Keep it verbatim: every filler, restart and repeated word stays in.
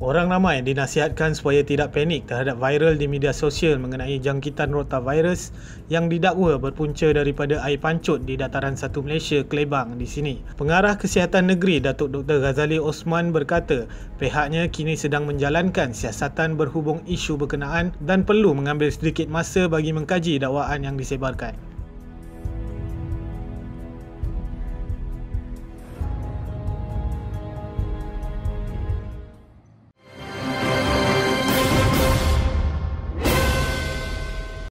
Orang ramai dinasihatkan supaya tidak panik terhadap viral di media sosial mengenai jangkitan Rotavirus yang didakwa berpunca daripada air pancut di dataran satu Malaysia, Klebang di sini. Pengarah Kesihatan Negeri Datuk Doktor Ghazali Osman berkata pihaknya kini sedang menjalankan siasatan berhubung isu berkenaan dan perlu mengambil sedikit masa bagi mengkaji dakwaan yang disebarkan.